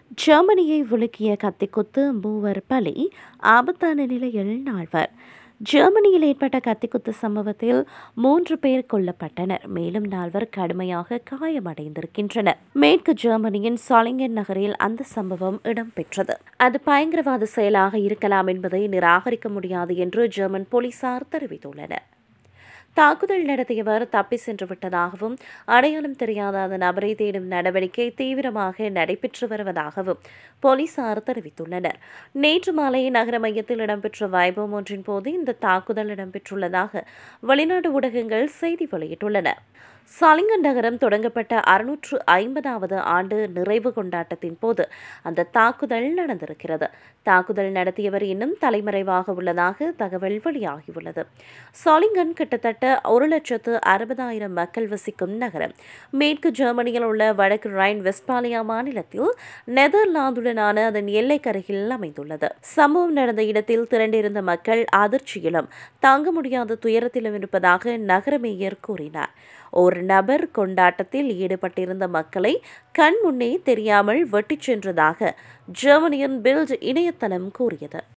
ஜெர்மனியை உலுக்கிய கத்திக்குத்து மூவர் பலி, ஆபத்தான நிலையில் நால்வர். ஜெர்மனியில் ஏற்பட்ட கத்திக்குத்து சம்பவத்தில் 3 பேர் கொல்லப்பட்டனர். மேலும் 4 கடுமையாக காயமடைந்திருக்கின்றனர். மேற்கு ஜெர்மனியின் சாலிங்கன் நகரில் அந்த சம்பவம் இடம்பெற்றது. அது பயங்கரவாத செயலாக இருக்கலாம் என்பதை நிராகரிக்க முடியாது என்று ஜெர்மன் போலீசார் தெரிவித்துள்ளனர். தாக்குதல் நடத்தியவர் தப்பி சென்று விட்டதாகவும் அடையாளம் தெரியாத அந்த நபரை தேடும் நடவடிக்கை தீவிரமாக நடைபெற்று வருவதாகவும் போலீசார் தெரிவித்துள்ளனர். நேற்று மாலை நகர மையத்தில் இடம்பெற்ற வைபவம் ஒன்றின் போது இந்த தாக்குதல் இடம்பெற்றுள்ளதாக வெளிநாட்டு ஊடகங்கள் செய்தி வெளியிட்டுள்ளன. சாலிங்கன் நகரம் தொடங்கப்பட்ட 650வது ஆண்டு நிறைவு கொண்டாட்டத்தின் போது அந்த தாக்குதல் நடந்திருக்கிறது. தாக்குதல் நடத்தியவர் இன்னும் தலைமறைவாக உள்ளதாக தகவல் வெளியாகியுள்ளது. சாலிங்கன் கிட்டத்தட்ட 1,60,000 மக்கள் வசிக்கும் நகரம். மேற்கு ஜெர்மனியில் உள்ள வடக்கு ரைன் வெஸ்ட்பாலியா மாநிலத்தில் நெதர்லாந்துடனான அதன் எல்லைக்கரையில் அமைந்துள்ளது. சம்பவம் நடந்த இடத்தில் திரண்டிருந்த மக்கள் அதிர்ச்சியிலும் தாங்க முடியாத துயரத்திலும் இருப்பதாக நகர மேயர் கூறினார். ஒரு நபர் கொண்டாட்டத்தில் ஈடுபட்டிருந்த மக்களை கண் முன்னே தெரியாமல் வெட்டிச் சென்றதாக ஜெர்மனியின் பில்ட் இணையதளம் கூறியது.